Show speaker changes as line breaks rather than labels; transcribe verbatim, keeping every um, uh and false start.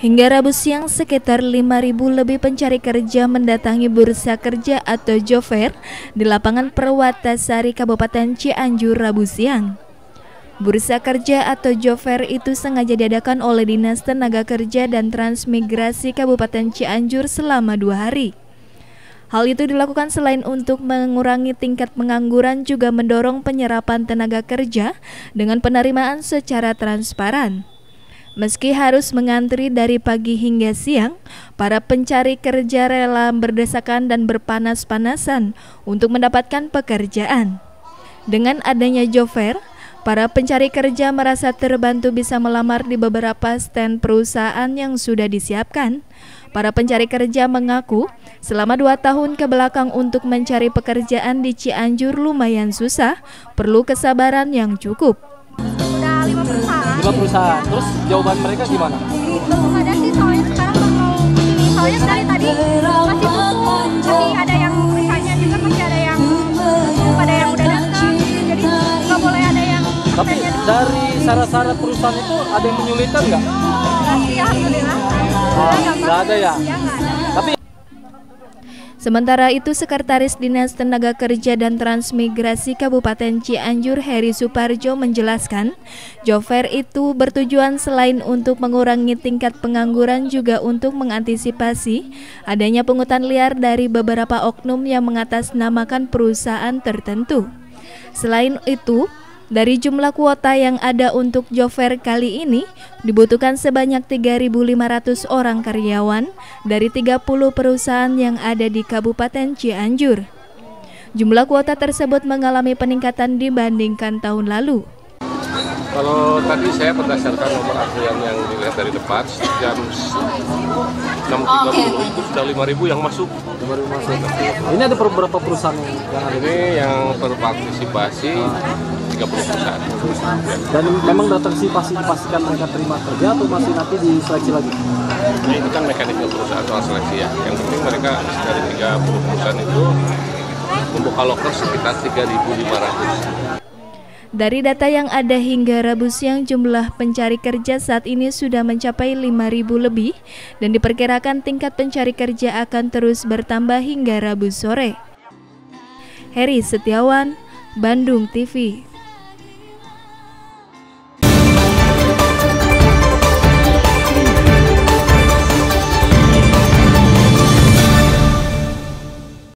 Hingga Rabu siang, sekitar lima ribu lebih pencari kerja mendatangi Bursa Kerja atau Job Fair di lapangan Perwatasari, Kabupaten Cianjur, Rabu siang. Bursa Kerja atau Job Fair itu sengaja diadakan oleh Dinas Tenaga Kerja dan Transmigrasi Kabupaten Cianjur selama dua hari. Hal itu dilakukan selain untuk mengurangi tingkat pengangguran, juga mendorong penyerapan tenaga kerja dengan penerimaan secara transparan. Meski harus mengantri dari pagi hingga siang, para pencari kerja rela berdesakan dan berpanas-panasan untuk mendapatkan pekerjaan. Dengan adanya Job Fair, para pencari kerja merasa terbantu bisa melamar di beberapa stand perusahaan yang sudah disiapkan. Para pencari kerja mengaku selama dua tahun ke belakang untuk mencari pekerjaan di Cianjur lumayan susah, perlu kesabaran yang cukup.
Udah lima perusahaan.
Lima perusahaan. Terus jawaban mereka gimana?
Belum ada sih, soalnya sekarang baru ini. Soalnya dari tadi masih tutup, masih ada yang perusahaannya juga masih ada yang belum ada yang udah datang. Jadi nggak boleh ada yang.
Tapi dari syarat-syarat perusahaan itu ada yang menyulitkan nggak?
Nggak sih, alhamdulillah.
Oh, nggak ada ya.
Ya, nggak ada.
Tapi
Sementara itu, Sekretaris Dinas Tenaga Kerja dan Transmigrasi Kabupaten Cianjur, Heri Suparjo, menjelaskan, Job Fair itu bertujuan selain untuk mengurangi tingkat pengangguran, juga untuk mengantisipasi adanya pungutan liar dari beberapa oknum yang mengatasnamakan perusahaan tertentu. Selain itu, dari jumlah kuota yang ada untuk Job Fair kali ini, dibutuhkan sebanyak tiga ribu lima ratus orang karyawan dari tiga puluh perusahaan yang ada di Kabupaten Cianjur. Jumlah kuota tersebut mengalami peningkatan dibandingkan tahun lalu.
Kalau tadi saya berdasarkan nomor antrian yang dilihat dari depan, jam enam tiga puluh itu sudah lima ribu yang masuk.
lima ribu masuk. Ini ada beberapa perusahaan yang ada.
Ini yang berpartisipasi tiga puluh perusahaan.
Dan memang partisipasi dipastikan mereka terima kerja atau masih nanti diseleksi lagi?
Nah, ini kan mekanisme perusahaan soal seleksi ya. Yang penting mereka dari tiga puluh perusahaan itu membuka loker sekitar tiga ribu lima ratus.
Dari data yang ada hingga Rabu siang, jumlah pencari kerja saat ini sudah mencapai lima ribu lebih dan diperkirakan tingkat pencari kerja akan terus bertambah hingga Rabu sore. Heri Setiawan, Bandung T V.